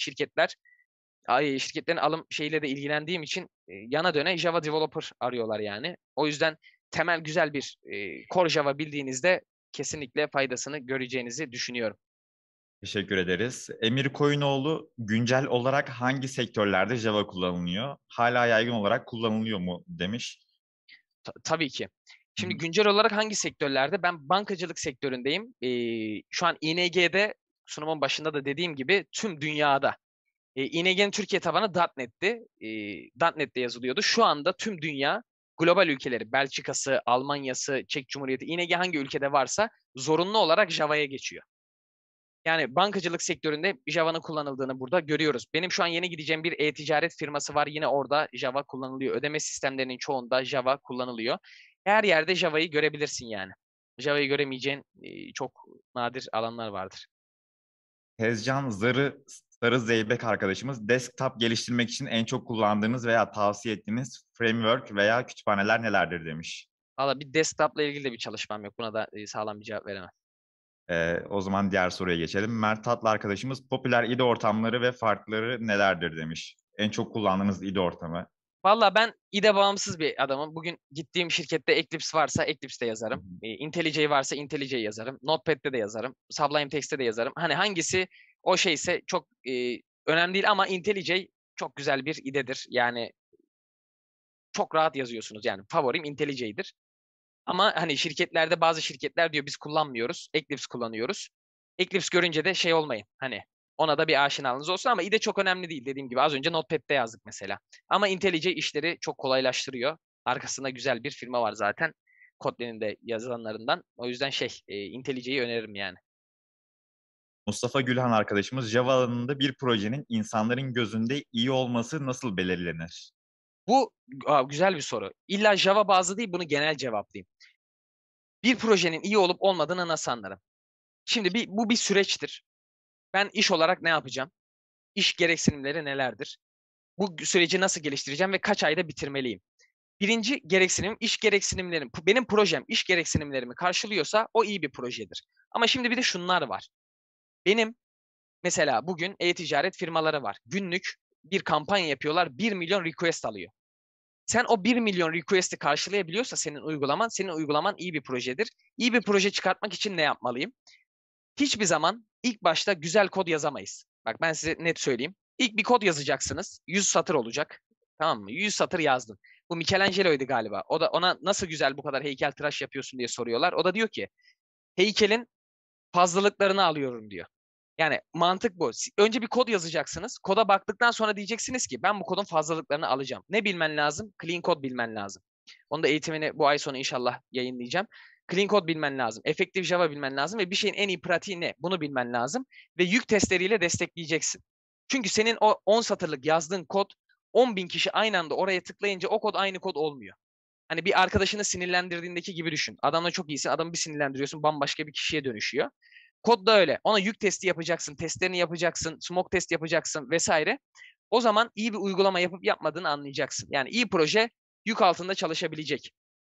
şirketlerin alım şeyiyle de ilgilendiğim için yana döne Java developer arıyorlar yani. O yüzden temel güzel bir Core Java bildiğinizde kesinlikle faydasını göreceğinizi düşünüyorum. Teşekkür ederiz. Emir Koyunoğlu güncel olarak hangi sektörlerde Java kullanılıyor? Hala yaygın olarak kullanılıyor mu demiş. Tabii ki. Hı Şimdi hı. güncel olarak hangi sektörlerde? Ben bankacılık sektöründeyim. Şu an ING'de sunumun başında da dediğim gibi tüm dünyada. ING'nin Türkiye tabanı .NET'ti. .NET'te yazılıyordu. Şu anda tüm dünya global ülkeleri, Belçika'sı, Almanya'sı, Çek Cumhuriyeti, ING hangi ülkede varsa zorunlu olarak Java'ya geçiyor. Yani bankacılık sektöründe Java'nın kullanıldığını burada görüyoruz. Benim şu an yeni gideceğim bir e-ticaret firması var. Yine orada Java kullanılıyor. Ödeme sistemlerinin çoğunda Java kullanılıyor. Her yerde Java'yı görebilirsin yani. Java'yı göremeyeceğin çok nadir alanlar vardır. Tezcan Sarı Zeybek arkadaşımız desktop geliştirmek için en çok kullandığınız veya tavsiye ettiğiniz framework veya kütüphaneler nelerdir demiş. Valla bir desktop'la ilgili de bir çalışmam yok. Buna da sağlam bir cevap veremem. O zaman diğer soruya geçelim. Mert Tatlı arkadaşımız popüler IDE ortamları ve farkları nelerdir demiş. En çok kullandığınız IDE ortamı. Valla ben IDE bağımsız bir adamım. Bugün gittiğim şirkette Eclipse varsa Eclipse'de Hı yazarım. hı. IntelliJ varsa IntelliJ yazarım. Notepad'de de yazarım. Sublime Text'te de yazarım. Hani hangisi o şeyse çok önemli değil ama IntelliJ çok güzel bir IDE'dir. Yani çok rahat yazıyorsunuz. Yani favorim IntelliJ'dir. Ama hani şirketlerde bazı şirketler diyor biz kullanmıyoruz. Eclipse kullanıyoruz. Eclipse görünce de şey olmayın. Hani ona da bir aşinalığınız olsun ama IDE çok önemli değil. Dediğim gibi az önce Notepad'de yazdık mesela. Ama IntelliJ işleri çok kolaylaştırıyor. Arkasında güzel bir firma var zaten. Kotlin'in de yazılanlarından. O yüzden IntelliJ'yi öneririm yani. Mustafa Gülhan arkadaşımız Java alanında bir projenin insanların gözünde iyi olması nasıl belirlenir? Bu güzel bir soru. İlla Java bazlı değil, bunu genel cevaplayayım. Bir projenin iyi olup olmadığını nasıl anlarım? Şimdi bu bir süreçtir. Ben iş olarak ne yapacağım? İş gereksinimleri nelerdir? Bu süreci nasıl geliştireceğim ve kaç ayda bitirmeliyim? Birinci gereksinim, iş gereksinimlerim. Benim projem iş gereksinimlerimi karşılıyorsa o iyi bir projedir. Ama şimdi bir de şunlar var. Benim mesela bugün e-ticaret firmaları var. Günlük bir kampanya yapıyorlar. 1 milyon request alıyor. Sen o 1 milyon request'i karşılayabiliyorsa senin uygulaman iyi bir projedir. İyi bir proje çıkartmak için ne yapmalıyım? Hiçbir zaman ilk başta güzel kod yazamayız. Bak ben size net söyleyeyim. İlk bir kod yazacaksınız. 100 satır olacak. Tamam mı? 100 satır yazdın. Bu Michelangelo'ydu galiba. O da ona nasıl güzel bu kadar heykeltıraş yapıyorsun diye soruyorlar. O da diyor ki heykelin fazlalıklarını alıyorum diyor. Yani mantık bu. Önce bir kod yazacaksınız. Koda baktıktan sonra diyeceksiniz ki ben bu kodun fazlalıklarını alacağım. Ne bilmen lazım? Clean code bilmen lazım. Onu da eğitimini bu ay sonu inşallah yayınlayacağım. Clean code bilmen lazım. Effective Java bilmen lazım ve bir şeyin en iyi pratiği ne? Bunu bilmen lazım ve yük testleriyle destekleyeceksin. Çünkü senin o 10 satırlık yazdığın kod 10 bin kişi aynı anda oraya tıklayınca o kod aynı kod olmuyor. Hani bir arkadaşını sinirlendirdiğindeki gibi düşün. Adamla çok iyisin, adamı bir sinirlendiriyorsun, bambaşka bir kişiye dönüşüyor. Kod da öyle. Ona yük testi yapacaksın, testlerini yapacaksın, smoke test yapacaksın vesaire. O zaman iyi bir uygulama yapıp yapmadığını anlayacaksın. Yani iyi proje yük altında çalışabilecek.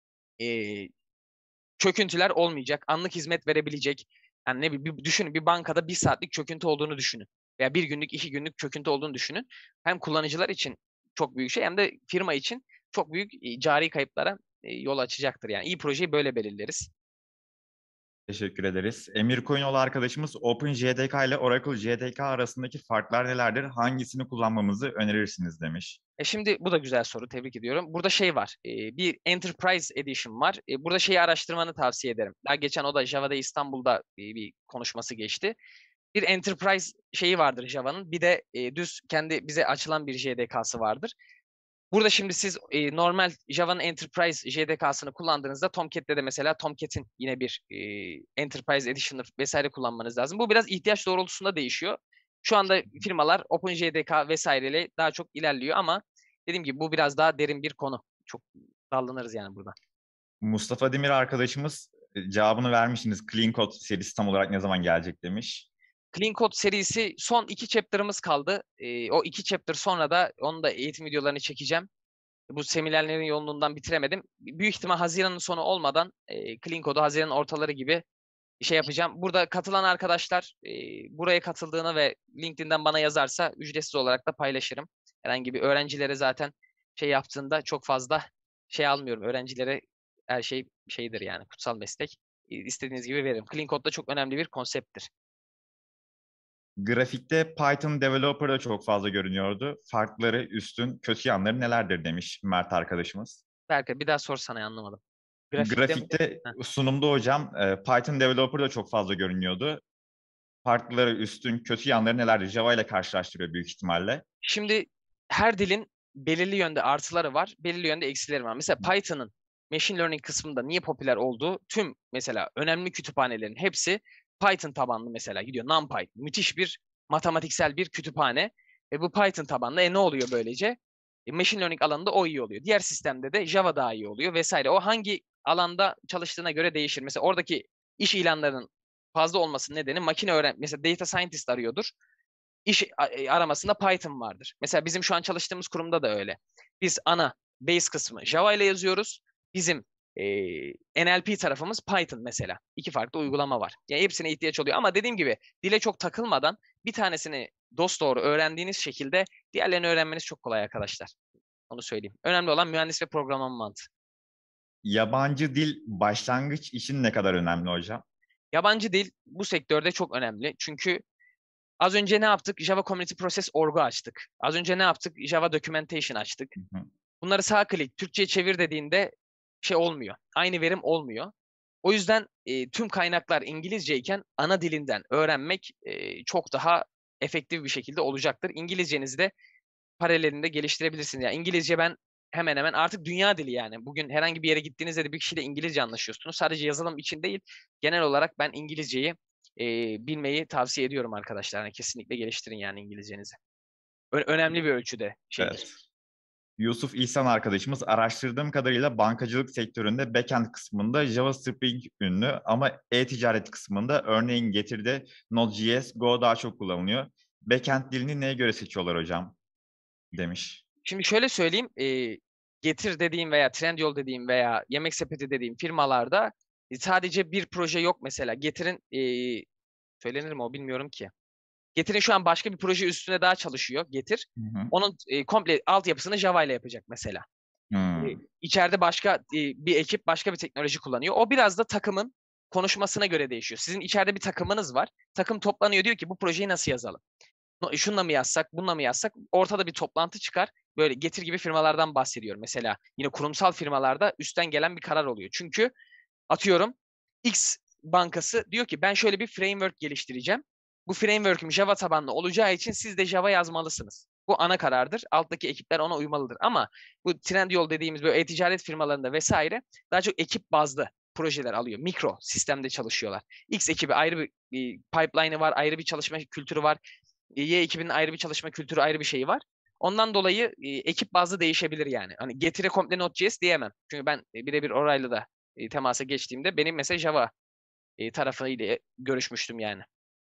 Çöküntüler olmayacak. Anlık hizmet verebilecek. Yani ne bileyim düşünün, bir bankada 1 saatlik çöküntü olduğunu düşünün. Veya 1 günlük, 2 günlük çöküntü olduğunu düşünün. Hem kullanıcılar için çok büyük şey hem de firma için çok büyük cari kayıplara yol açacaktır. Yani iyi projeyi böyle belirleriz. Teşekkür ederiz. Emir Koyunoğlu arkadaşımız OpenJDK ile Oracle JDK arasındaki farklar nelerdir? Hangisini kullanmamızı önerirsiniz demiş. Şimdi bu da güzel soru. Tebrik ediyorum. Burada şey var. Bir Enterprise Edition var. Burada şeyi araştırmanı tavsiye ederim. Daha geçen o da Java'da İstanbul'da bir konuşması geçti. Bir Enterprise şeyi vardır Java'nın. Bir de düz kendi bize açılan bir JDK'sı vardır. Burada şimdi siz normal Java'nın Enterprise JDK'sını kullandığınızda Tomcat'te de mesela Tomcat'in yine bir Enterprise Edition vesaire kullanmanız lazım. Bu biraz ihtiyaç doğrultusunda değişiyor. Şu anda firmalar OpenJDK vesaireyle daha çok ilerliyor ama dediğim gibi bu biraz daha derin bir konu. Çok dallanırız yani burada. Mustafa Demir arkadaşımız cevabını vermişsiniz. Clean Code serisi tam olarak ne zaman gelecek demiş. Clean Code serisi son 2 chapter'ımız kaldı. O 2 chapter sonra da onun da eğitim videolarını çekeceğim. Bu seminerlerin yoğunluğundan bitiremedim. Büyük ihtimal Haziran'ın sonu olmadan Clean Code'u Haziran'ın ortaları gibi şey yapacağım. Burada katılan arkadaşlar buraya katıldığını ve LinkedIn'den bana yazarsa ücretsiz olarak da paylaşırım. Herhangi bir öğrencilere zaten şey yaptığında çok fazla şey almıyorum. Öğrencilere her şey şeydir yani kutsal meslek. İstediğiniz gibi veririm. Clean Code da çok önemli bir konsepttir. Grafikte Python Developer'da çok fazla görünüyordu. Farkları, üstün, kötü yanları nelerdir demiş Mert arkadaşımız. Berkay bir daha sorsana anlamadım. Grafikte sunumda hocam Python Developer'da çok fazla görünüyordu. Farkları, üstün, kötü yanları nelerdir? Java ile karşılaştırıyor büyük ihtimalle. Şimdi her dilin belirli yönde artıları var, belirli yönde eksileri var. Mesela Python'ın machine learning kısmında niye popüler olduğu tüm mesela önemli kütüphanelerin hepsi Python tabanlı mesela gidiyor. NumPy müthiş bir matematiksel bir kütüphane ve bu Python tabanlı. Ne oluyor böylece? Machine learning alanında o iyi oluyor. Diğer sistemde de Java daha iyi oluyor vesaire. O hangi alanda çalıştığına göre değişir. Mesela oradaki iş ilanlarının fazla olmasının nedeni makine mesela data scientist arıyordur. İş aramasında Python vardır. Mesela bizim şu an çalıştığımız kurumda da öyle. Biz ana base kısmı Java ile yazıyoruz. Bizim NLP tarafımız Python mesela. 2 farklı uygulama var. Yani hepsine ihtiyaç oluyor. Ama dediğim gibi dile çok takılmadan bir tanesini dosdoğru öğrendiğiniz şekilde diğerlerini öğrenmeniz çok kolay arkadaşlar. Onu söyleyeyim. Önemli olan mühendis ve programlama mantığı. Yabancı dil başlangıç için ne kadar önemli hocam? Yabancı dil bu sektörde çok önemli. Çünkü az önce ne yaptık? Java Community Process Org'u açtık. Az önce ne yaptık? Java Documentation açtık. Bunları sağ klik, Türkçe'ye çevir dediğinde şey olmuyor. Aynı verim olmuyor. O yüzden tüm kaynaklar İngilizceyken ana dilinden öğrenmek çok daha efektif bir şekilde olacaktır. İngilizcenizi de paralelinde geliştirebilirsiniz. Yani İngilizce ben hemen hemen artık dünya dili yani. Bugün herhangi bir yere gittiğinizde de bir kişiyle İngilizce anlaşıyorsunuz. Sadece yazılım için değil, genel olarak ben İngilizceyi bilmeyi tavsiye ediyorum arkadaşlar. Yani kesinlikle geliştirin yani İngilizcenizi. Önemli bir ölçüde şeydir. Evet. Yusuf İhsan arkadaşımız araştırdığım kadarıyla bankacılık sektöründe backend kısmında Java Spring ünlü ama e-ticaret kısmında örneğin Getir'de Node.js, Go daha çok kullanılıyor. Backend dilini neye göre seçiyorlar hocam? Demiş. Şimdi şöyle söyleyeyim. Getir dediğim veya Trendyol dediğim veya Yemek Sepeti dediğim firmalarda sadece bir proje yok mesela. Getir'in söylenir mi o bilmiyorum ki. Getir'in şu an başka bir proje üstüne daha çalışıyor Getir. Onun komple altyapısını Java ile yapacak mesela. İçeride başka bir ekip başka bir teknoloji kullanıyor. O biraz da takımın konuşmasına göre değişiyor. Sizin içeride bir takımınız var. Takım toplanıyor diyor ki bu projeyi nasıl yazalım? Şununla mı yazsak, bununla mı yazsak? Ortada bir toplantı çıkar. Böyle Getir gibi firmalardan bahsediyorum. Mesela yine kurumsal firmalarda üstten gelen bir karar oluyor. Çünkü atıyorum X bankası diyor ki ben şöyle bir framework geliştireceğim. Bu framework'üm Java tabanlı olacağı için siz de Java yazmalısınız. Bu ana karardır. Alttaki ekipler ona uymalıdır. Ama bu Trendyol dediğimiz böyle e-ticaret firmalarında vesaire daha çok ekip bazlı projeler alıyor. Mikro sistemde çalışıyorlar. X ekibi ayrı bir pipeline'ı var, ayrı bir çalışma kültürü var. Y ekibinin ayrı bir çalışma kültürü, ayrı bir şeyi var. Ondan dolayı ekip bazlı değişebilir yani. Hani Getir'e komple Node.js diyemem. Çünkü ben birebir orayla da temasa geçtiğimde benim mesela Java tarafıyla görüşmüştüm yani.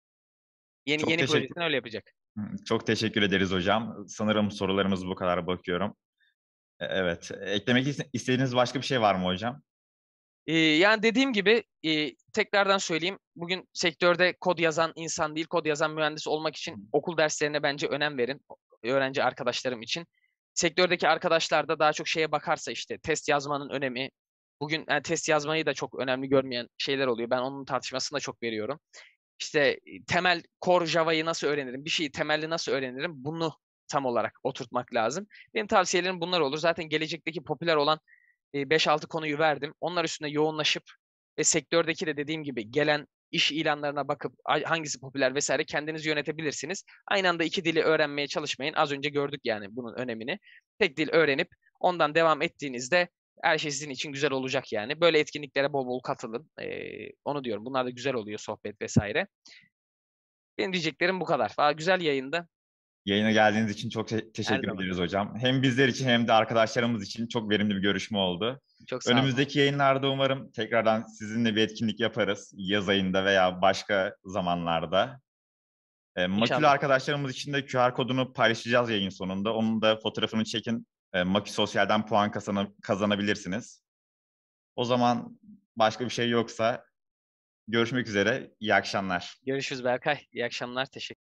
Yeni projesini öyle yapacak. Çok teşekkür ederiz hocam. Sanırım sorularımız bu kadar bakıyorum. Evet. Eklemek istediğiniz başka bir şey var mı hocam? Yani dediğim gibi tekrardan söyleyeyim. Bugün sektörde kod yazan insan değil, kod yazan mühendis olmak için okul derslerine bence önem verin. Öğrenci arkadaşlarım için. Sektördeki arkadaşlar da daha çok şeye bakarsa işte test yazmanın önemi, bugün test yazmayı da çok önemli görmeyen şeyler oluyor. Ben onun tartışmasını da çok veriyorum. İşte temel core Java'yı nasıl öğrenirim? Bir şeyi temelli nasıl öğrenirim? Bunu tam olarak oturtmak lazım. Benim tavsiyelerim bunlar olur. Zaten gelecekteki popüler olan 5-6 konuyu verdim. Onlar üstüne yoğunlaşıp ve sektördeki de dediğim gibi gelen iş ilanlarına bakıp hangisi popüler vesaire kendiniz yönetebilirsiniz. Aynı anda 2 dili öğrenmeye çalışmayın. Az önce gördük yani bunun önemini. Tek dil öğrenip ondan devam ettiğinizde her şey sizin için güzel olacak yani. Böyle etkinliklere bol bol katılın. Onu diyorum. Bunlar da güzel oluyor, sohbet vesaire. Benim diyeceklerim bu kadar. Güzel yayında. Yayına geldiğiniz için çok Her teşekkür zaman. ederiz hocam. Hem bizler için hem de arkadaşlarımız için çok verimli bir görüşme oldu. Çok sağ olun. Önümüzdeki yayınlarda umarım tekrardan sizinle bir etkinlik yaparız. Yaz ayında veya başka zamanlarda. Makül İnşallah. arkadaşlarımız için de QR kodunu paylaşacağız yayın sonunda. Onun da fotoğrafını çekin. Makül Sosyal'den puan kazanabilirsiniz. O zaman başka bir şey yoksa görüşmek üzere. İyi akşamlar. Görüşürüz Berkay. İyi akşamlar. Teşekkür